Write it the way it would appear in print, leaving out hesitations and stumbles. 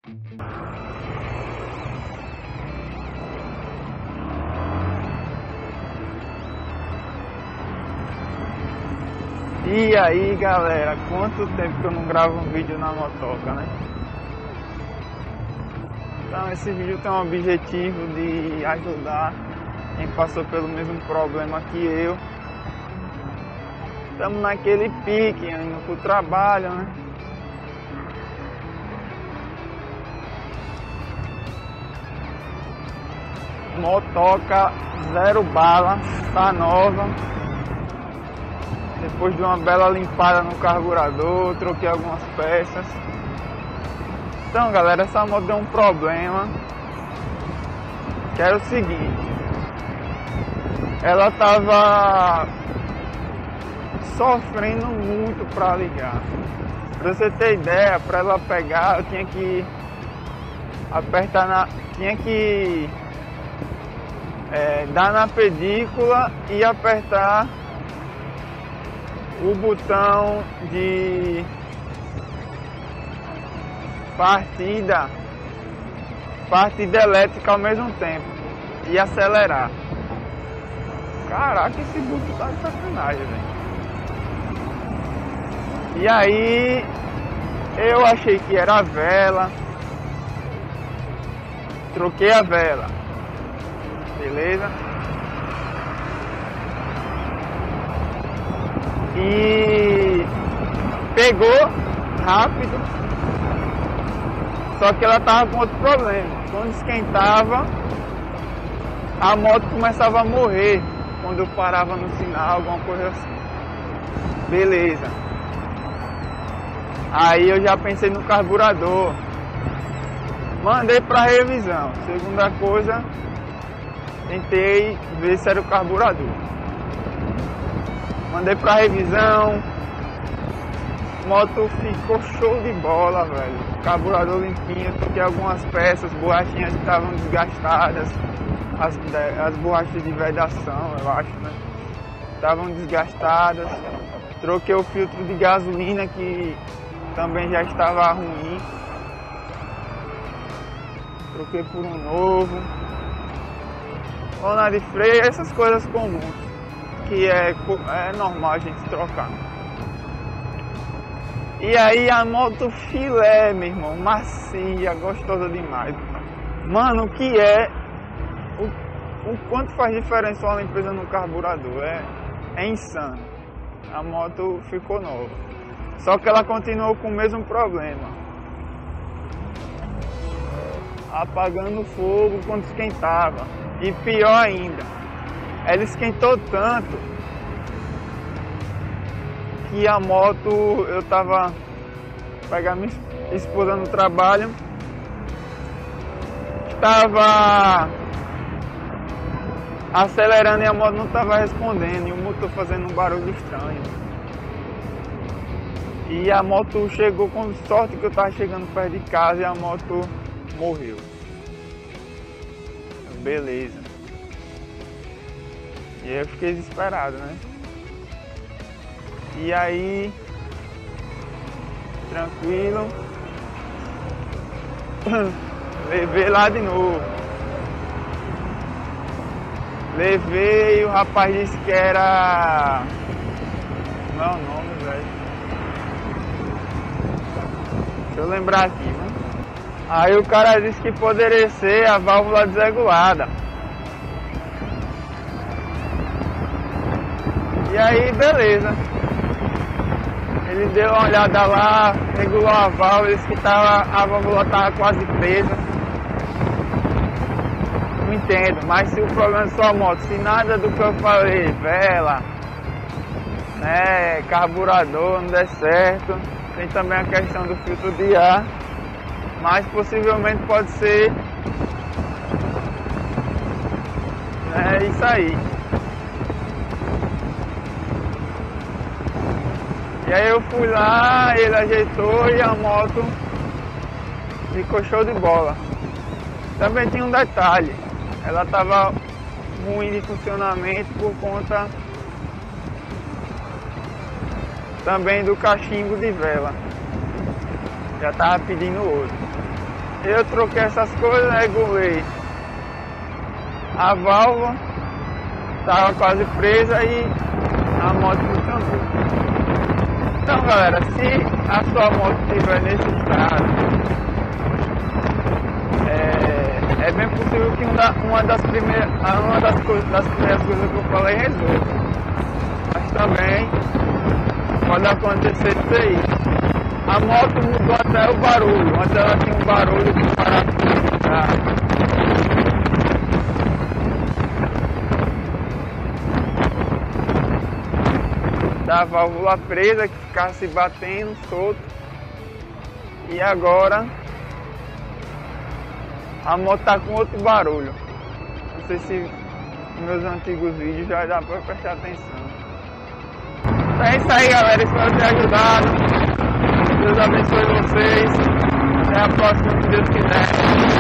E aí galera, quanto tempo que eu não gravo um vídeo na motoca, né? Então esse vídeo tem o objetivo de ajudar quem passou pelo mesmo problema que eu. Estamos naquele pique, indo pro trabalho, né? Motoca zero bala, tá nova. Depois de uma bela limpada no carburador, troquei algumas peças. Então galera, essa moto deu um problema, que era o seguinte: ela tava sofrendo muito para ligar. Pra você ter ideia, para ela pegar eu tinha que apertar dar na pedícula e apertar o botão de partida elétrica ao mesmo tempo e acelerar. Caraca, esse botão tá de sacanagem, velho. E aí eu achei que era a vela, troquei a vela, beleza? E pegou rápido, só que ela tava com outro problema. Quando esquentava, a moto começava a morrer quando eu parava no sinal, alguma coisa assim. Beleza. Aí eu já pensei no carburador, mandei para revisão. Segunda coisa, tentei ver se era o carburador. Mandei para revisão, moto ficou show de bola, velho. Carburador limpinho, troquei algumas peças, borrachinhas estavam desgastadas, as borrachas de vedação, eu acho, né? Estavam desgastadas. Troquei o filtro de gasolina que também já estava ruim. Troquei por um novo. Lona de freio, essas coisas comuns que é normal a gente trocar. E aí a moto filé, meu irmão, macia, gostosa demais. Mano, o que o quanto faz diferença uma limpeza no carburador, é insano. A moto ficou nova, só que ela continuou com o mesmo problema, apagando fogo quando esquentava. E pior ainda, ela esquentou tanto que a moto, eu tava pegando minha esposa no trabalho, estava acelerando e a moto não estava respondendo, e o motor fazendo um barulho estranho. E a moto chegou, com sorte que eu tava chegando perto de casa, e a moto morreu. Beleza. E aí eu fiquei desesperado, né? E aí, tranquilo, levei lá de novo. Levei e o rapaz disse que era... Não é o nome, velho. Deixa eu lembrar aqui, né? Aí o cara disse que poderia ser a válvula desregulada. E aí, beleza. Ele deu uma olhada lá, regulou a válvula, disse que a válvula estava quase presa. Não entendo, mas se o problema é só a moto, se nada do que eu falei, vela, né, carburador, não der certo, tem também a questão do filtro de ar, mas possivelmente pode ser isso aí. E aí eu fui lá, ele ajeitou e a moto ficou show de bola. Também tinha um detalhe, ela estava ruim de funcionamento por conta também do cachimbo de vela. Já estava pedindo outro. Eu troquei essas coisas, regulei a válvula, estava quase presa e a moto funcionou. Então galera, se a sua moto estiver nesse estado, é bem possível que uma das primeiras coisas que eu falei resolva. Mas também pode acontecer isso aí. A moto mudou até o barulho. Antes ela tinha um barulho de parafuso, da válvula presa, que ficava se batendo solto. E agora a moto tá com outro barulho. Não sei se nos meus antigos vídeos já dá pra prestar atenção. Então é isso aí, galera, espero ter ajudado. Deus abençoe vocês. Até a próxima, se Deus quiser.